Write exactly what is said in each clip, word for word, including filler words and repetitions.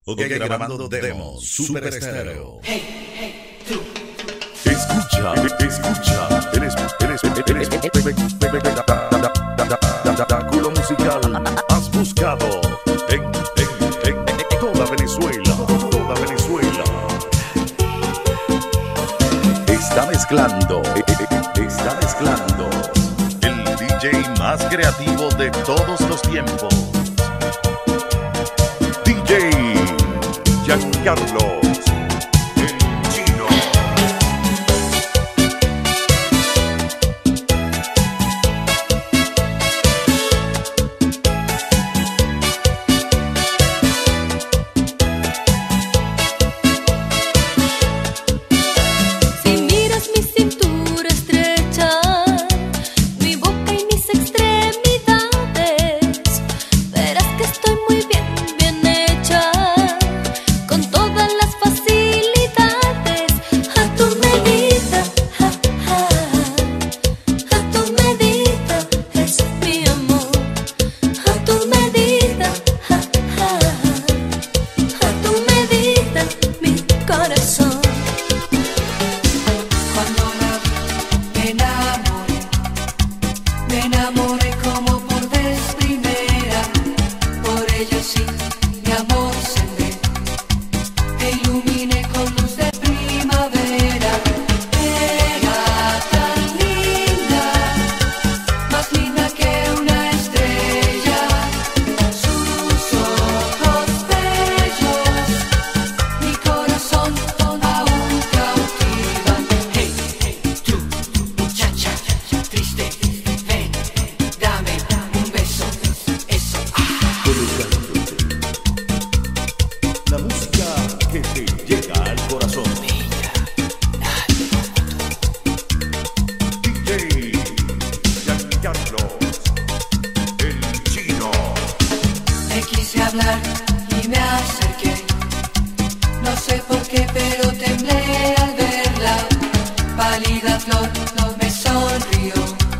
Ok, grabando demos, Super Estéreo. Hey, hey, tú. Escucha, escucha, el espectáculo musical has buscado en, en, en toda Venezuela, toda Venezuela. Está mezclando, está mezclando el D J más creativo de todos los tiempos. D J Giancarlo. Y me acerqué, no sé por qué, pero temblé al verla. Pálida flor, no me sonrió,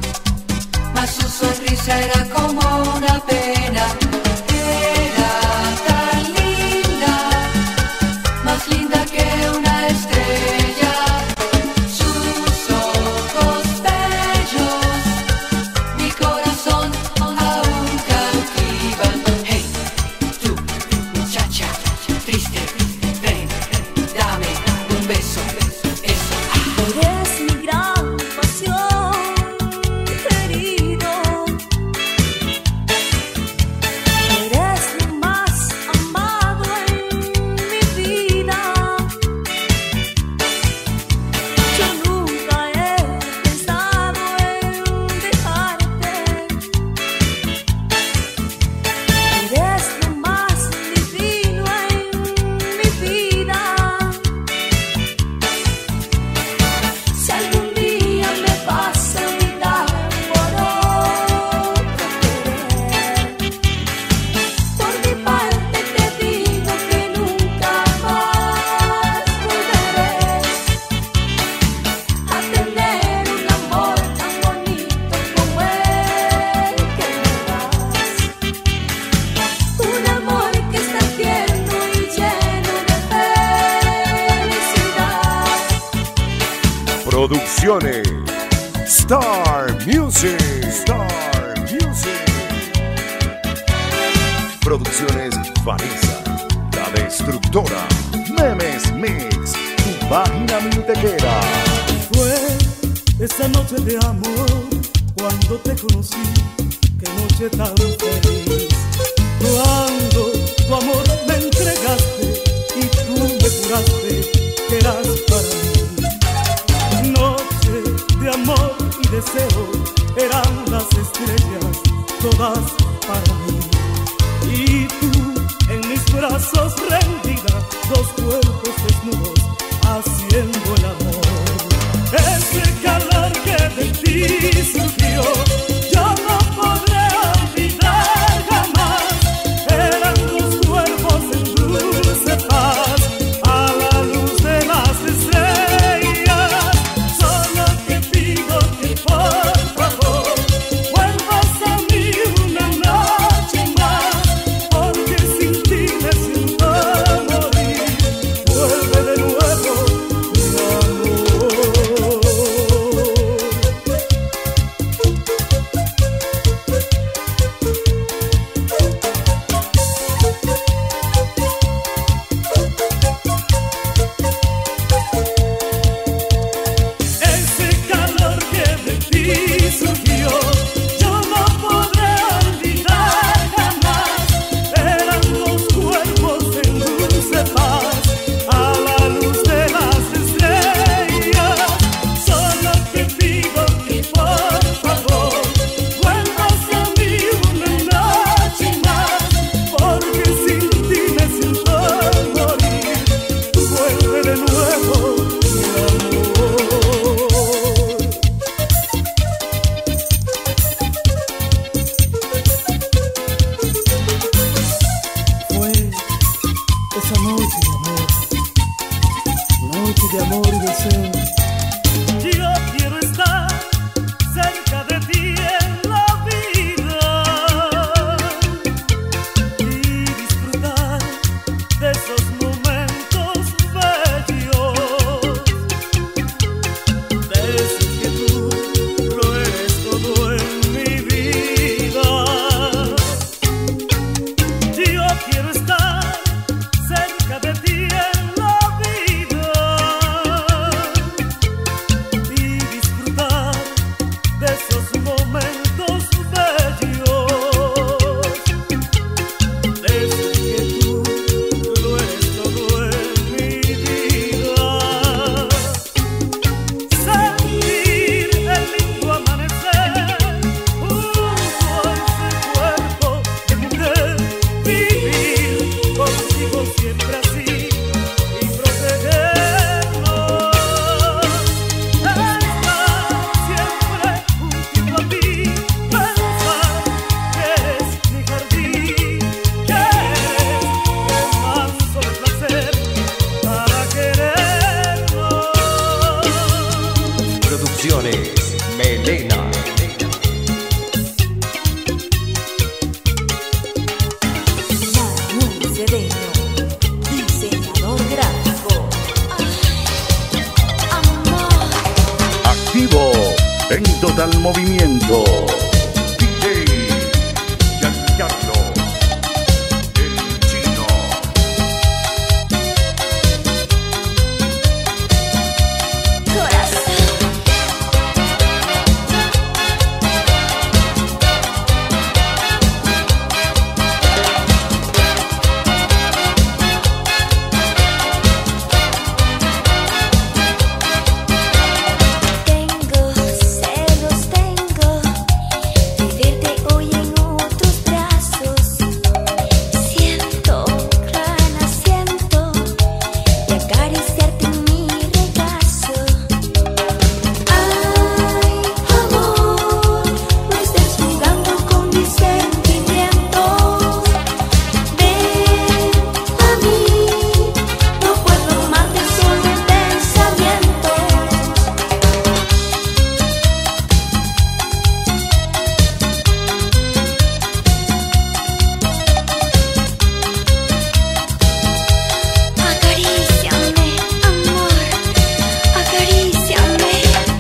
mas su sonrisa era como una pena. Era tan linda, más linda que una estrella. Sus ojos bellos, mi corazón aún cautivan. Hey, tú, muchacha triste, ven, dame un beso. Eso. Eres mi gran pasión, querido. Eres lo más amado en mi vida. Yo nunca he pensado en dejarte. Eres lo más divino en mi vida. Si algún día me vas a olvidar por otro querer, por mi parte te digo que nunca más volveré a tener un amor tan bonito como el que me das. Un amor que está tierno y lleno de felicidad. Producciones Star Music, Star Music. Producciones Vanessa, la destructora. Memes Mix, tu página mintequera. Fue esa noche de amor cuando te conocí, qué noche tan feliz. Cuando tu amor me entregaste y tú me juraste que eras para mí. Noche de amor y deseo, eran las estrellas todas para mí. Y tú en mis brazos rendida, dos cuerpos desnudos haciendo el amor. Ese calor que de ti surgió, yo no podré olvidar jamás. Eran tus cuerpos en dulce paz, a la luz de las estrellas. Solo te pido que por favor vuelvas a mí una noche más, porque sin ti me siento esa noche de amor, noche de amor y deseo. Yo quiero estar cerca de ti en la vida y disfrutar de esos momentos bellos, decir que tú lo eres todo en mi vida. Yo quiero estar cerca de ti en la vida y disfrutar de esos momentos bellos, decir que tú lo eres todo en mi vida, sentir el lindo amanecer junto a ese cuerpo de mujer, vivir contigo siempre así y protegernos, estar siempre junto a ti, pensar que eres mi jardín, que eres el manso de placer para querernos. Producciones Melena. Manuel Cedeño, diseñador gráfico. Amor, Activo en total movimiento. D J Giancarlo, el chino. corazón. Tengo celos, tengo de verte hoy en otros brazos. Siento ganas, siento de acariciarte en mi regazo. Ay, amor, no estés jugando con mis sentimientos. Ven a mí, no puedo amarte solo en pensamientos. Acaríciame, amor, acaríciame.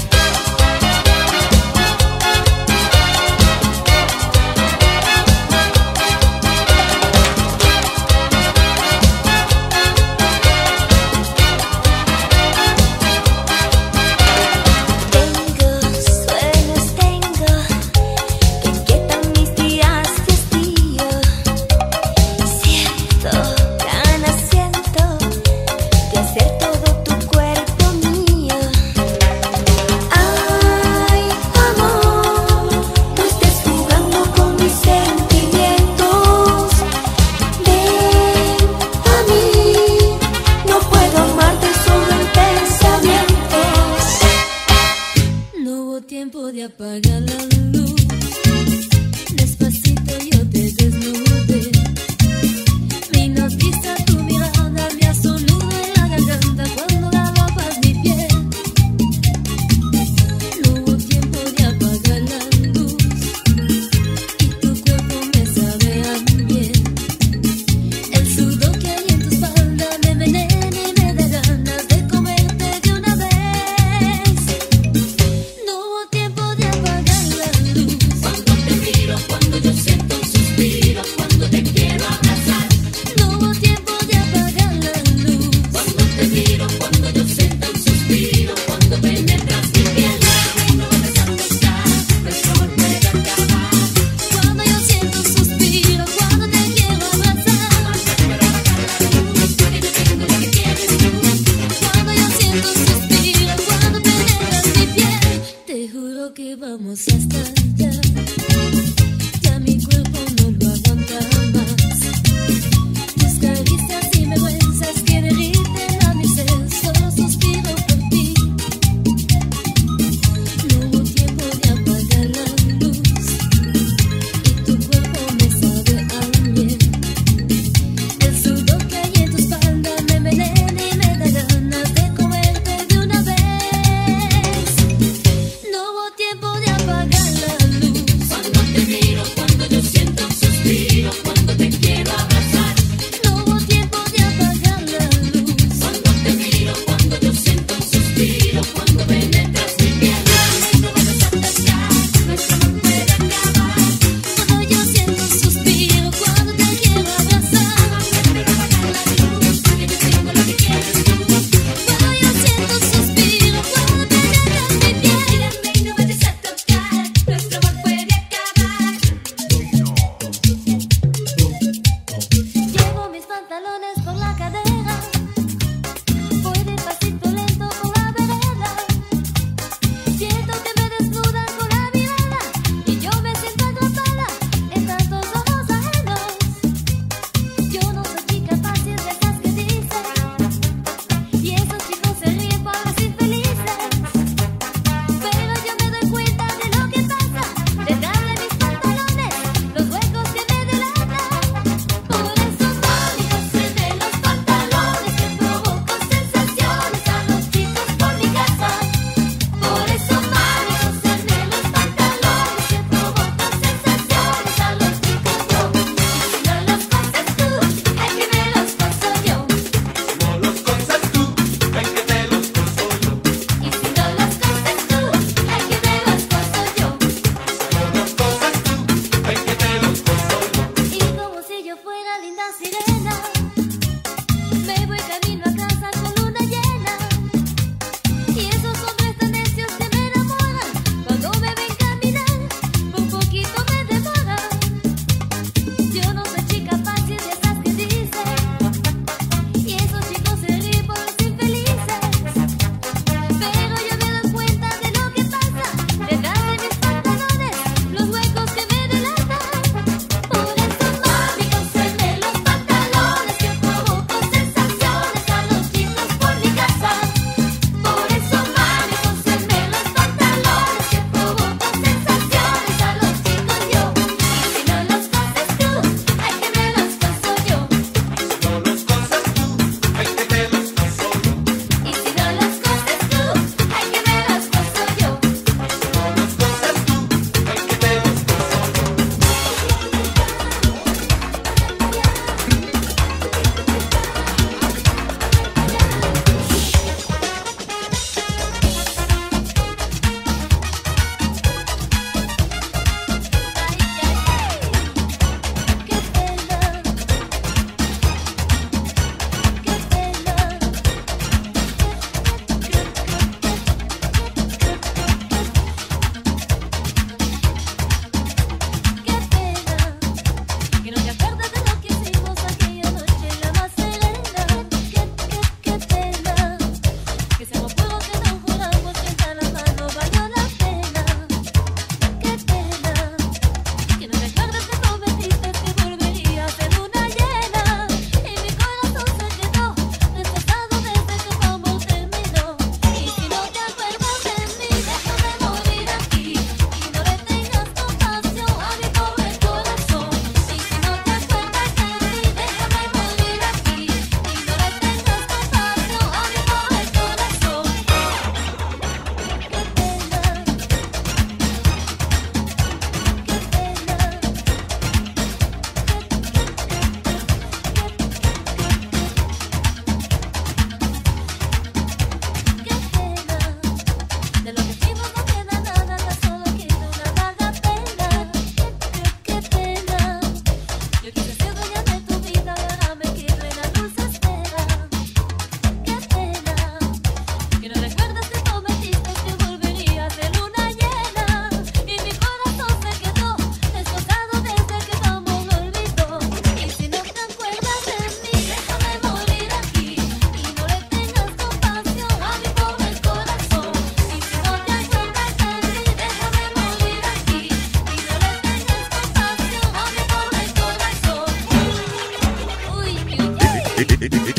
Tengo sueños, tengo que inquietan mis días de hastío. Siento ganas, siento de hacer todo tu cuerpo mío. Ay, amor, no estés jugando con mis sentimientos. Ven a mí, no puedo amarte solo en pensamientos. No hubo tiempo de apagar la luz. Despacito yo te desnudé. Mi noticia, tu mirada me asombró en la garganta cuando la ropas mi piel. No hubo tiempo de apagar la luz y tu cuerpo me sabe a miel. El sudor que hay en tu espalda me envenena y me da ganas de comerte de una vez. No hubo tiempo de apagar la luz. Cuando te miro, cuando yo siento un suspiro, cuando te quiero abrazar. No hubo tiempo de apagar la luz. Cuando te miro, cuando yo siento un suspiro, cuando penetras mi piel. No me sabes estar, mejor me acabar. Cuando yo siento un suspiro, cuando te quiero abrazar. Porque yo tengo lo que quieres tú. Cuando yo siento un suspiro, cuando penetras mi piel. Te juro que vamos hasta allá. Ya mi cuerpo no lo aguanta más. Tus caricias y vergüenzas que derriten a mi ser. Solo suspiro por ti. No hubo tiempo de apagar la luz y tu cuerpo me sabe a miel. El sudor que hay en tus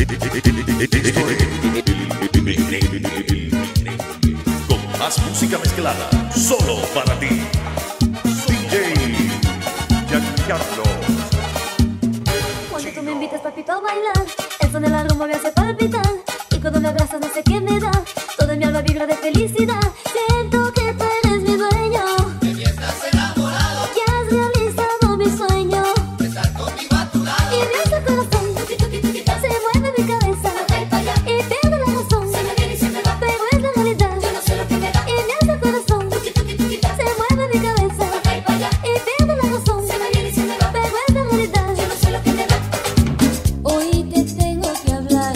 Con más música mezclada, solo para ti. D J Giancarlo. Cuando tú me invitas, papito, a bailar, el son de la rumba me hace palpitar. Y cuando me abrazas, no sé qué me da, todo en mi alma vibra de felicidad. Siento que tú eres mi dueño, De mí estás enamorado, que has realizado mi sueño. de estar conmigo a tu lado. Y mi alto corazón, Tuki, tuki, tuki, ta. se mueve mi cabeza Ay, pa' allá. y pierdo la razón. Se me viene y se me va, Pero es la realidad, yo no sé lo que me da. y mi alto corazón, Tuki, tuki, tuki, ta. se mueve mi cabeza Ay, pa' allá. y pierdo la razón. Se me viene y se me va, Pero es la realidad. yo no sé lo que me da. Hoy te tengo que hablar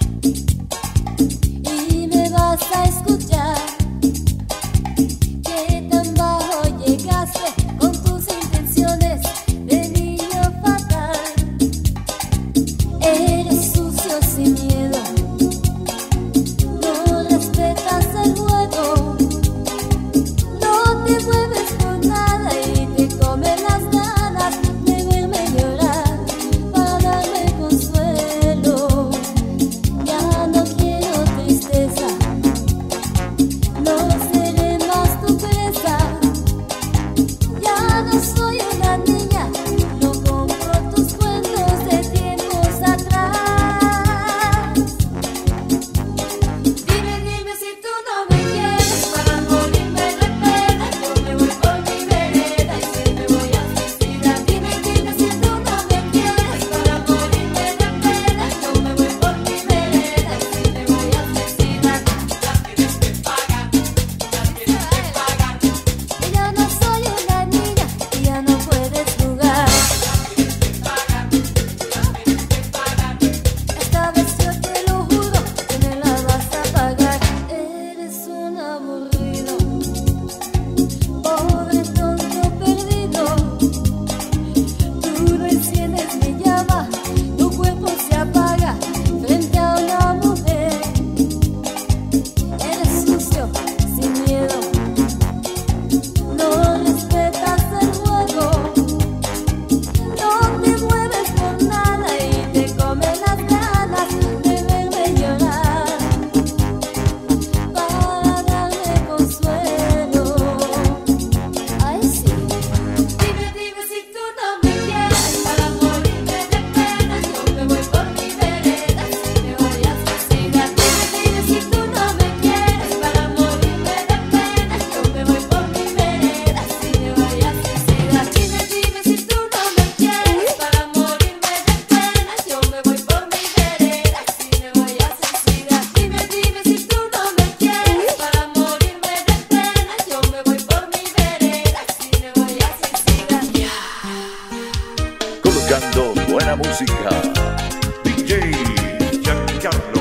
y me vas a escuchar. Que tan bajo llegaste con tus intenciones de niño fatal. Eres sucio sin miedo, no respetas el juego, no te mueves por nada y te comen las ganas de verme llorar para darme consuelo. Ya no quiero tristeza, no seré más tu presa. Ya no soy una niña, no compro tus cuentos de tiempos atrás. Dime, dime si tú no me quieres para morirme de pena. Yo me voy por mi vereda y si me voy a suicidar. Dime, dime si tú no me quieres para morirme de pena. Yo me voy por mi vereda y si me voy a suicidar. Y ya no soy una niña y ya no puedes jugar. Esta vez yo te lo juro que me la vas a pagar. Eres un aburrido, pobre tonto perdido. Tú no enciendes mi llama, tu cuerpo se apaga frente a una mujer. Eres sucio, sin miedo, no respetas el juego, no te mueves por nada y te comen las ganas de verme llorar para darme consuelo. Ay, sí. Dime, dime si tú no me quieres para morirme de pena. Yo me voy por mi vereda y me voy a suicidar. Dime, dime si tú no me quieres para morirme de pena. Yo me voy por mi vereda y me voy a suicidar. Dime, dime si tú no me quieres para morirme de pena. Yo me voy por mi vereda y me voy a suicidar. Dime, dime si tú no me quieres para morirme de pena. Yo me voy por mi vereda y me voy a suicidar. Colocando buena música. D J Giancarlo.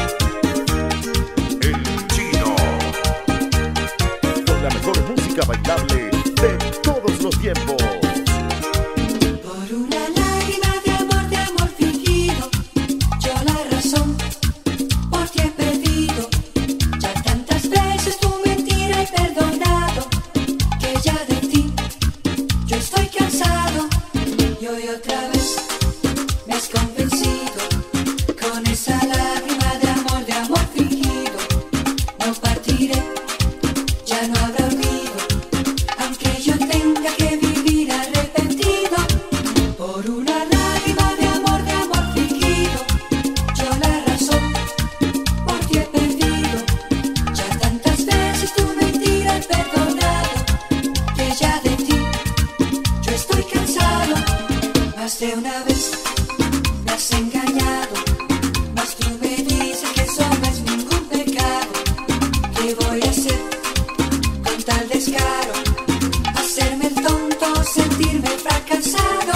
El chino. Con la mejor música bailable de todos los tiempos. Por una lágrima de amor, de amor fingido, yo la razón por ti he perdido. Ya tantas veces tu mentira he perdonado, que ya de ti yo estoy cansado. Y hoy otra vez me has convencido con esa lágrima de amor, de amor fingido. No partiré, ya no habrá olvido, aunque yo tenga que vivir arrepentido. Por una lágrima de amor, de amor fingido, yo la razón por ti he perdido. Ya tantas veces tu mentira he perdonado, que ya de ti yo estoy cansado. Más de una vez me has engañado, mas tú me dices que eso no es ningún pecado. ¿Qué voy a hacer con tal descaro? Hacerme el tonto, sentirme fracasado.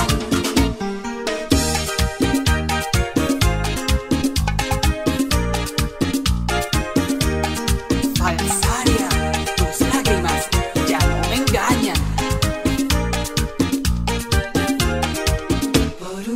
Falsaria, tus lágrimas ya no me engañan. Por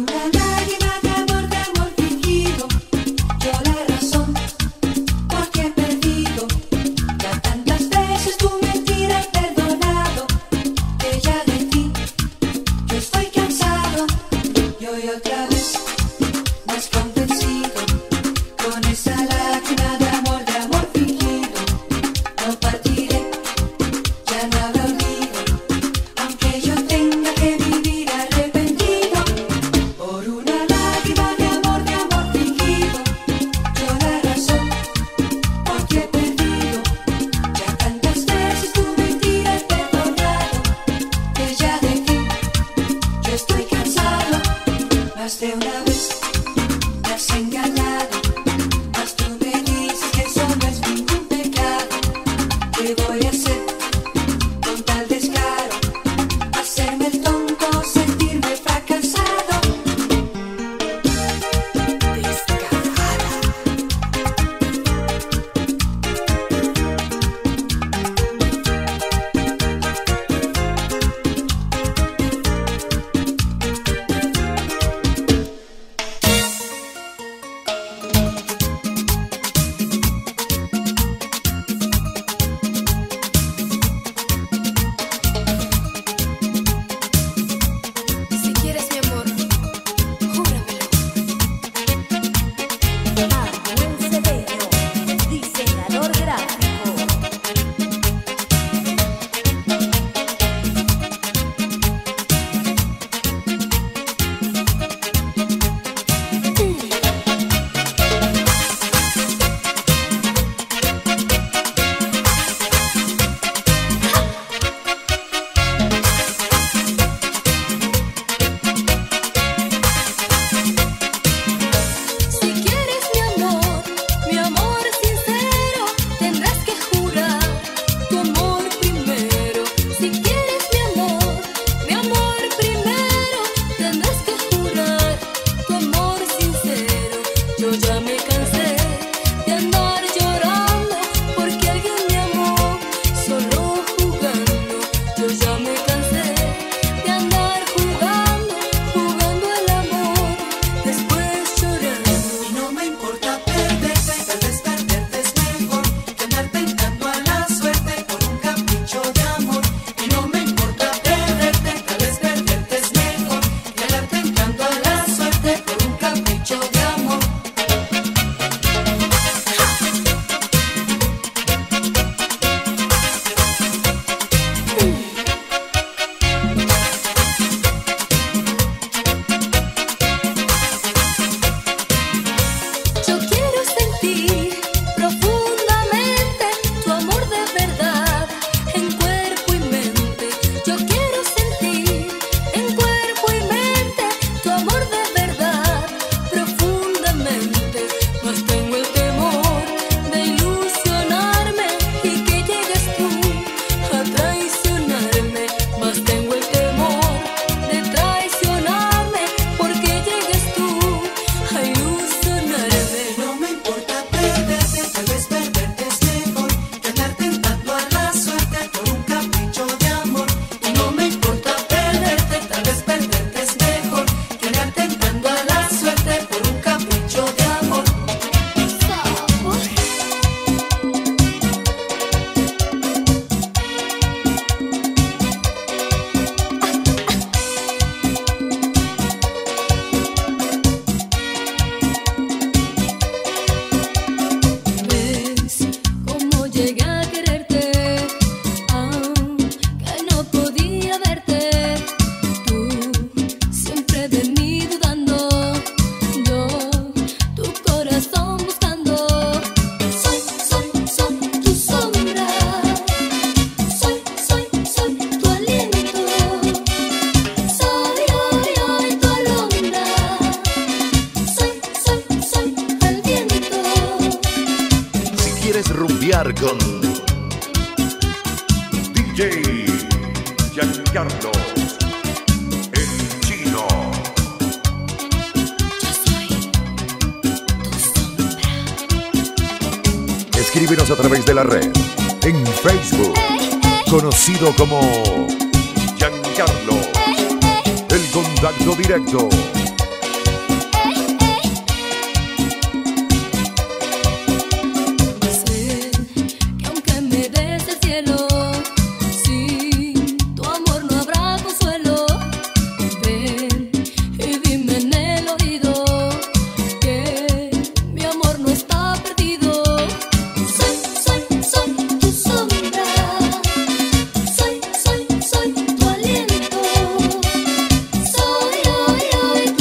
janguear con D J Giancarlo, el chino. Yo soy tu sombra. Escríbenos a través de la red, en Facebook, conocido como Giancarlo, el contacto directo. Sé que aunque me des el cielo, sin tu amor no habrá consuelo. Ven y dime en el oído que mi amor no está perdido. Soy, soy, soy tu sombra. Soy, soy, soy tu aliento. Soy hoy, hoy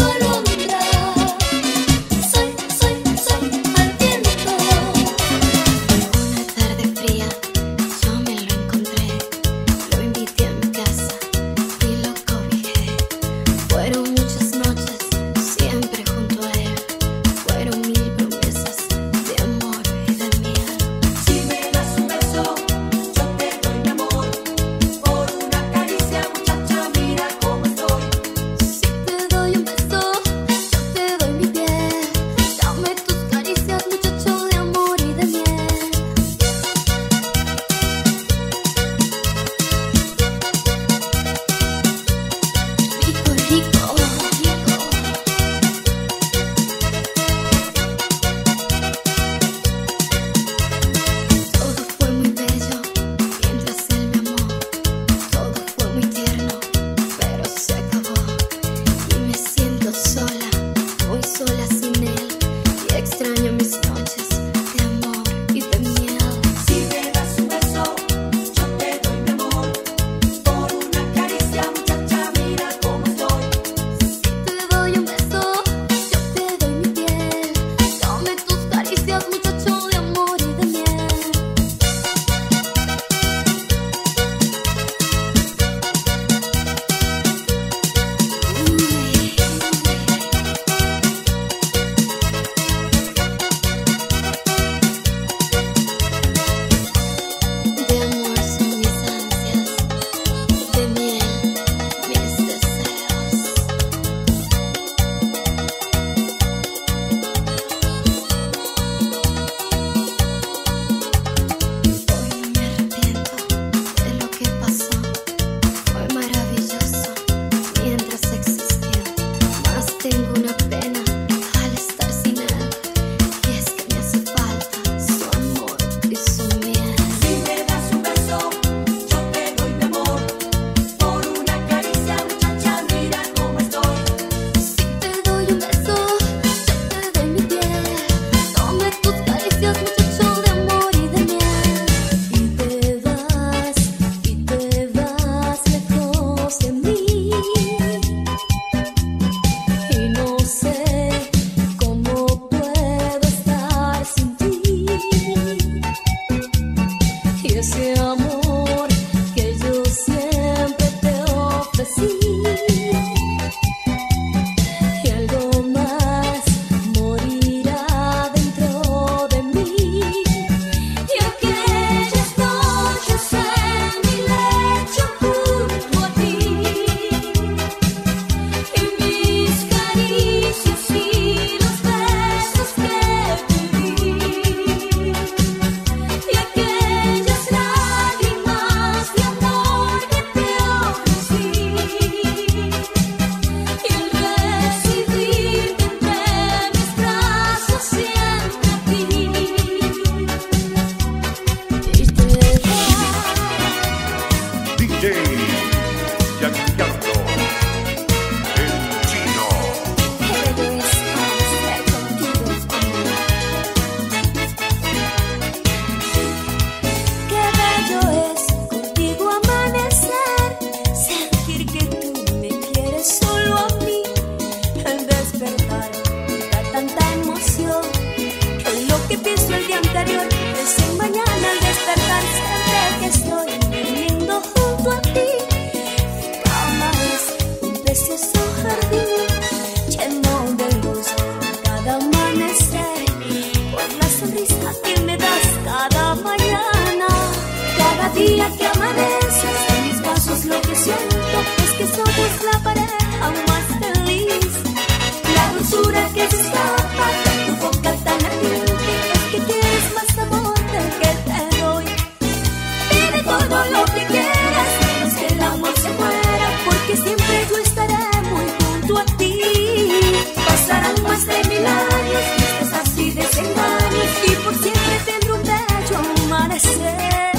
es la pareja más feliz. La dulzura que se escapa de tu boca tan ardiente es que quieres más amor del que te doy. Pide todo lo que quieras, menos que el amor se muera, porque siempre yo estaré muy junto a ti. Pasarán más de mil años, estés así de cien años, y por siempre tendré un bello amanecer.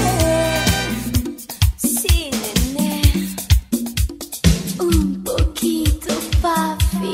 Sí, nene, un poquito, papi.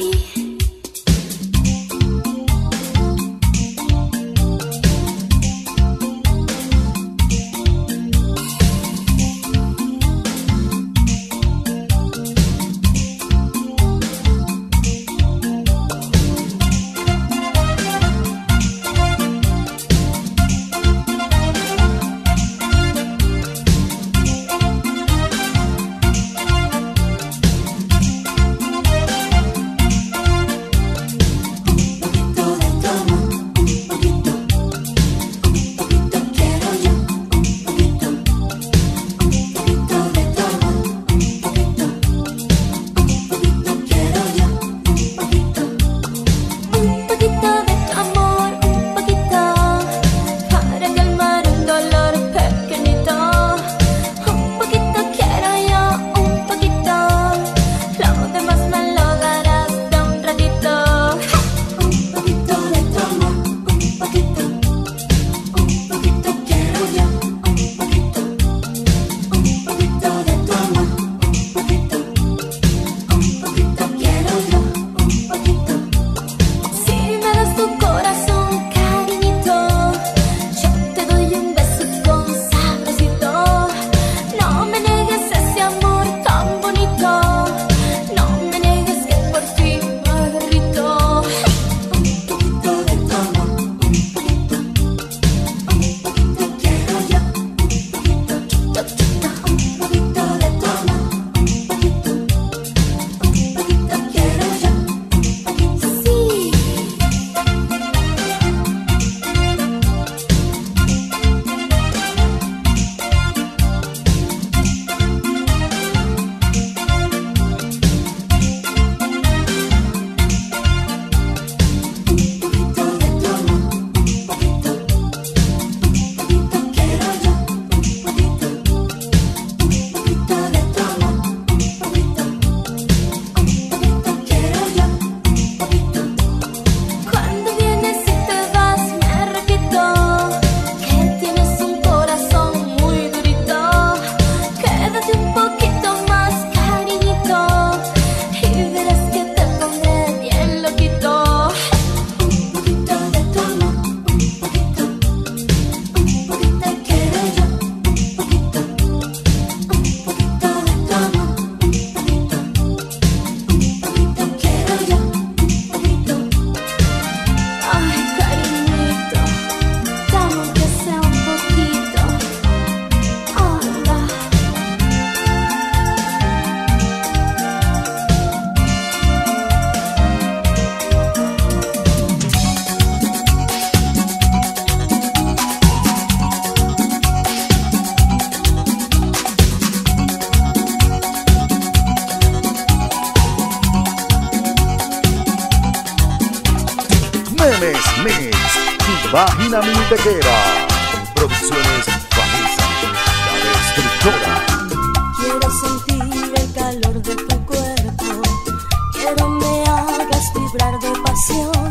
Memes Mix, Vagina Mintequera, Producciones Vanessa, la destructora. Quiero sentir el calor de tu cuerpo, quiero me hagas vibrar de pasión.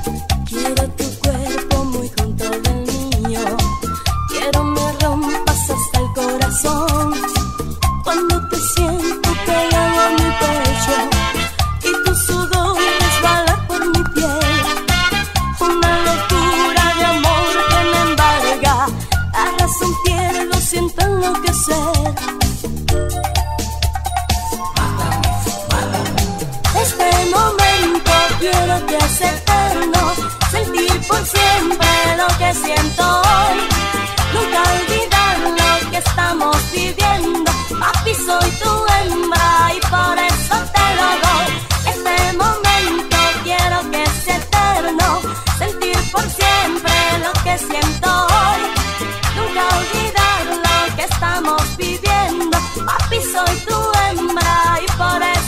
Quiero tu cuerpo muy junto del mío, quiero me rompas hasta el corazón. Cuando te siento pegado a mi pecho y tu sudor resbala por mi piel, una locura de amor que me embarga, la razón pierdo, siento enloquecer. Este momento quiero que sea eterno, sentir por siempre lo que siento hoy, nunca olvidar lo que estamos viviendo. Papi, soy tu hembra y por eso te lo doy. Este momento quiero que sea eterno, sentir por siempre lo que siento hoy, nunca olvidar lo que estamos viviendo. Papi, soy tu hembra y por eso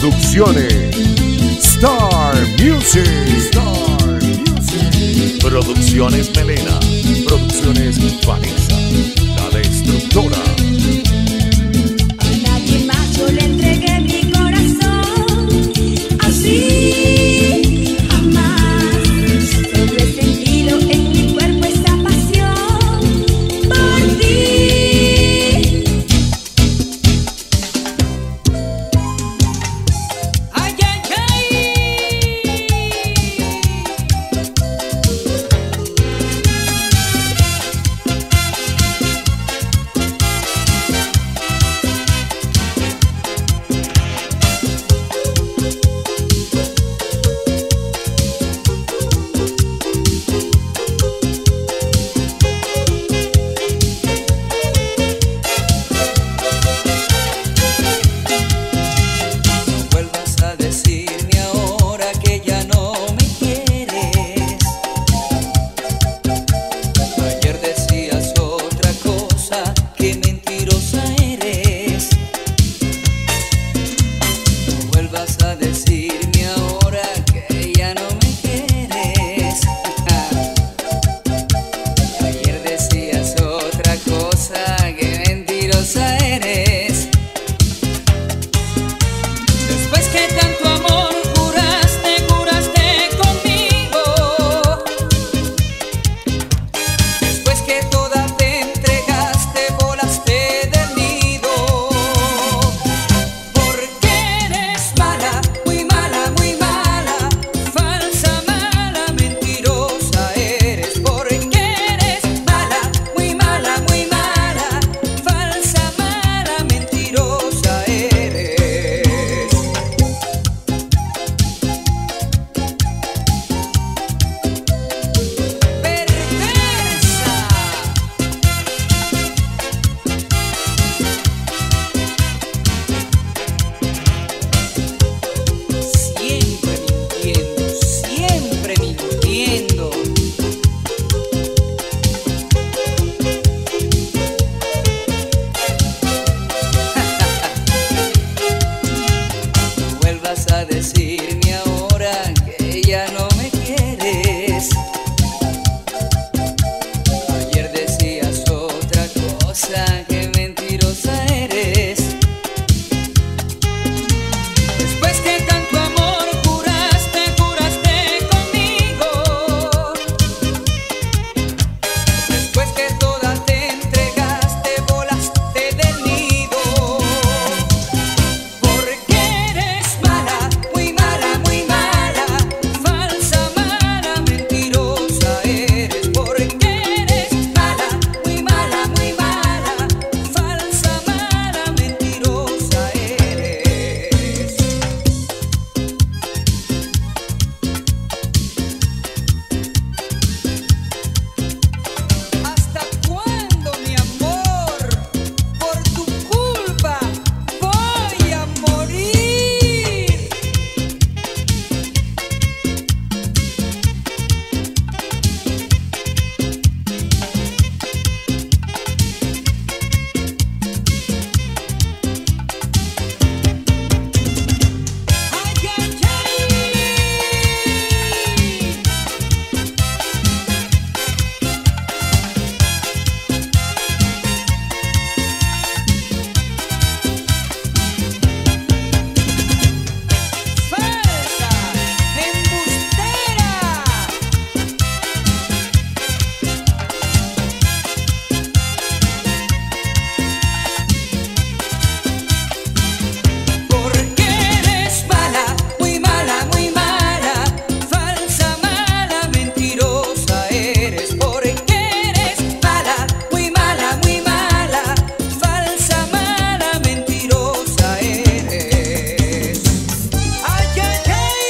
Producciones Star Music. Star Music. Producciones Melena. Producciones Vanessa, la destructora. A nadie más yo le entregué mi corazón, así jamás. Solo he sentido en mi cuerpo esta pasión por ti. Ay, ay, ay. Vuelvas a decirme ahora que ya no me quieres. Ayer decías otra cosa, qué mentirosa eres. No vuelvas a decirme ahora que ya no me quieres. Ayer decías otra cosa, qué mentirosa eres. Después que tanto amor juraste, juraste conmigo. Después que toda te entregaste, volaste del nido. Porque eres mala, muy mala, muy mala, falsa, mala, mentirosa eres. Porque eres mala, muy mala, muy mala, falsa, mala, mentirosa eres. Perversa. Siempre mintiendo, siempre mintiendo. No vuelvas a decirme ahora que ya no me quieres. Ayer decías otra cosa, qué mentirosa eres. Después que tanto amor juraste, juraste conmigo. Después que toda te entregaste, volaste del nido. Porque eres mala, muy mala, muy mala, falsa, mala, mentirosa eres. Porque eres mala, muy mala, muy mala, falsa, mala, mentirosa eres. ¿Hasta cuándo, mi amor? Por tu culpa voy a morir. Ay, ay, ay. Falsa, embustera. Porque eres mala, muy mala, muy mala, falsa, mala, mentirosa eres. Porque eres mala, muy mala, muy mala, falsa, mala, mentirosa eres. Ay, ay, ay.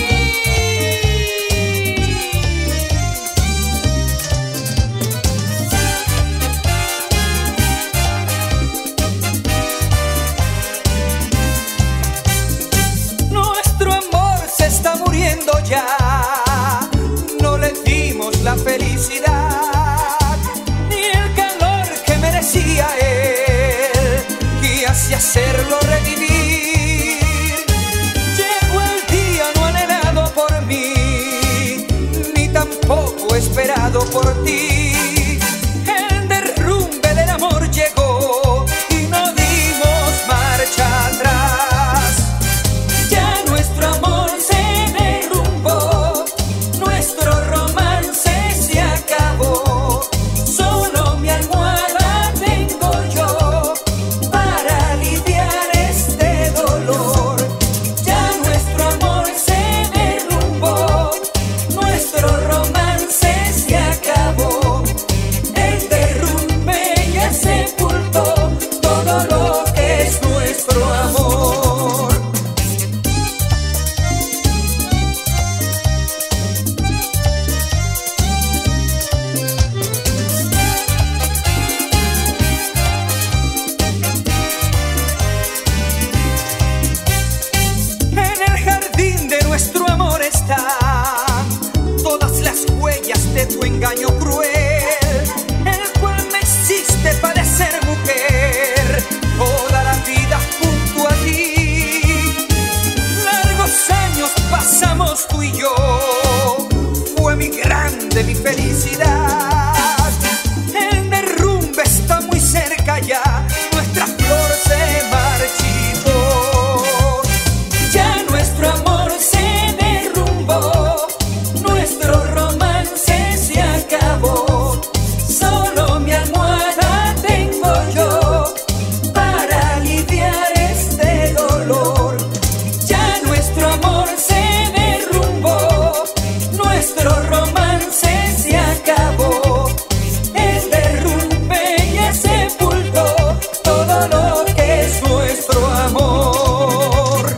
Nuestro amor se está muriendo ya. No le dimos la felicidad ni el calor que merecía él, y así hacerlo revivir. tu engaño cruel, el cual me hiciste padecer mujer toda la vida junto a ti. Largos años pasamos tú y yo, fue mi grande, mi felicidad. El derrumbe está muy cerca ya, nuestra flor se marchitó. Ya nuestro amor se derrumbó, nuestro romance se acabó. Solo mi almohada tengo yo para aliviar este dolor. Ya nuestro amor se derrumbó, nuestro romance se acabó. El derrumbe ya sepultó todo lo que es nuestro amor.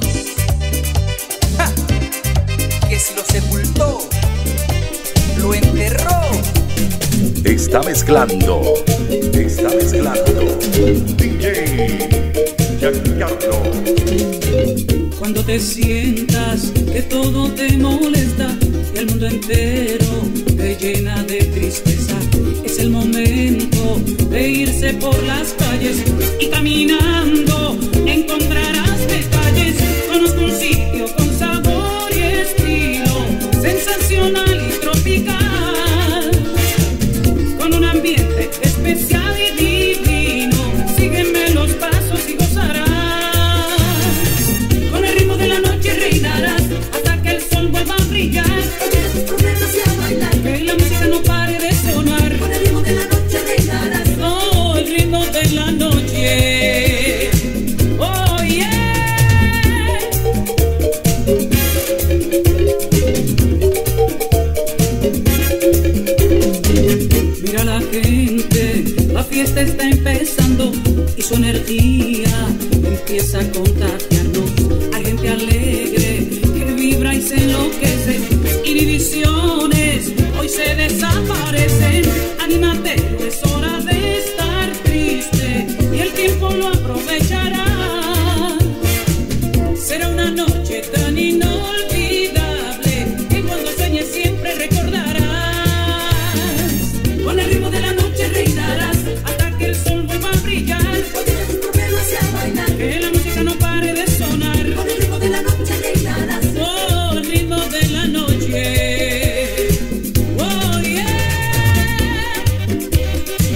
¡Ja! Que si lo sepultó, lo enterró. Está mezclando, está mezclando D J Giancarlo. Cuando te sientas que todo te molesta y el mundo entero te llena de tristeza, es el momento de irse por las calles y caminando encontrarás detalles. Conozco un sitio con sabor y estilo sensacional y tropical, con un ambiente especial y divino. Sígueme los pasos y gozarás. Con el ritmo de la noche reinarás hasta que el sol vuelva a brillar. Olvida tus problemas y a bailar. Que la música no pare de sonar. Con el ritmo de la noche reinarás. Oh, el ritmo de la noche. Oh, yeah. Mira la gente, la fiesta está empezando y su energía empieza a contagiarnos. Hay gente alegre que vibra y se enloquece. Inhibiciones hoy se desaparecen. Anímate, no es hora de estar triste y el tiempo lo aprovechará. Será una noche tan inolvidable que cuando sueñes siempre recordarás. Con el ritmo de la noche reinarás hasta que el sol vuelva a brillar. Olvida tus problemas y a bailar. Que la música no pare de sonar. Con el ritmo de la noche reinarás. Oh, el ritmo de la noche. Oh, yeah.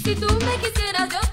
Si tú me quisieras yo